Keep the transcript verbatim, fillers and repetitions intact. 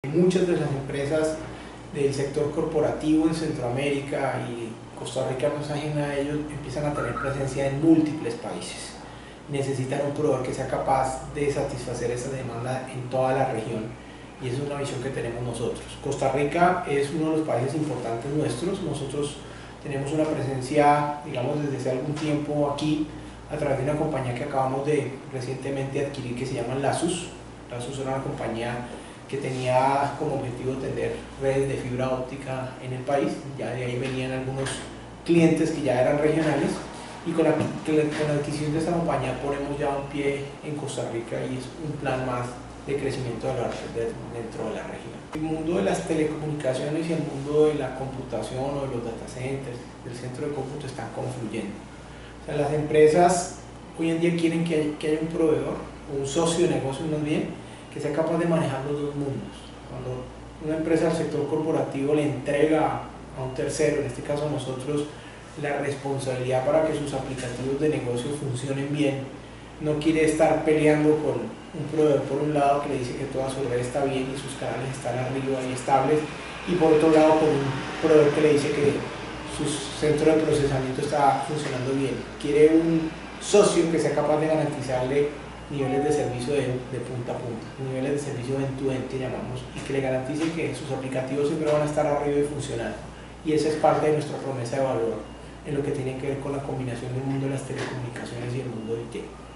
muchas de las empresas del sector corporativo en Centroamérica y Costa Rica no es ajena a ellos, empiezan a tener presencia en múltiples países. Necesitan un proveedor que sea capaz de satisfacer esa demanda en toda la región, y esa es una visión que tenemos nosotros. Costa Rica es uno de los países importantes nuestros. Nosotros tenemos una presencia, digamos, desde hace algún tiempo aquí a través de una compañía que acabamos de recientemente adquirir que se llama Lasus. Lasus era una compañía que tenía como objetivo tener redes de fibra óptica en el país. Ya de ahí venían algunos clientes que ya eran regionales, y con la, con la adquisición de esta compañía ponemos ya un pie en Costa Rica, y es un plan más de crecimiento de la red dentro de la región. El mundo de las telecomunicaciones y el mundo de la computación o de los data centers, del centro de cómputo, están confluyendo. O sea, las empresas hoy en día quieren que haya, que haya un proveedor, un socio de negocio más bien, que sea capaz de manejar los dos mundos. Cuando una empresa del sector corporativo le entrega a un tercero, en este caso a nosotros, la responsabilidad para que sus aplicativos de negocio funcionen bien, no quiere estar peleando con un proveedor por un lado que le dice que toda su red está bien y sus canales están arriba y estables, y por otro lado con un proveedor que le dice que su centro de procesamiento está funcionando bien. Quiere un socio que sea capaz de garantizarle niveles de servicio de, de punta a punta, niveles de servicio end-to-end que llamamos, y que le garantice que sus aplicativos siempre van a estar arriba y funcionando. Y esa es parte de nuestra promesa de valor en lo que tiene que ver con la combinación del mundo de las telecomunicaciones y el mundo de I T.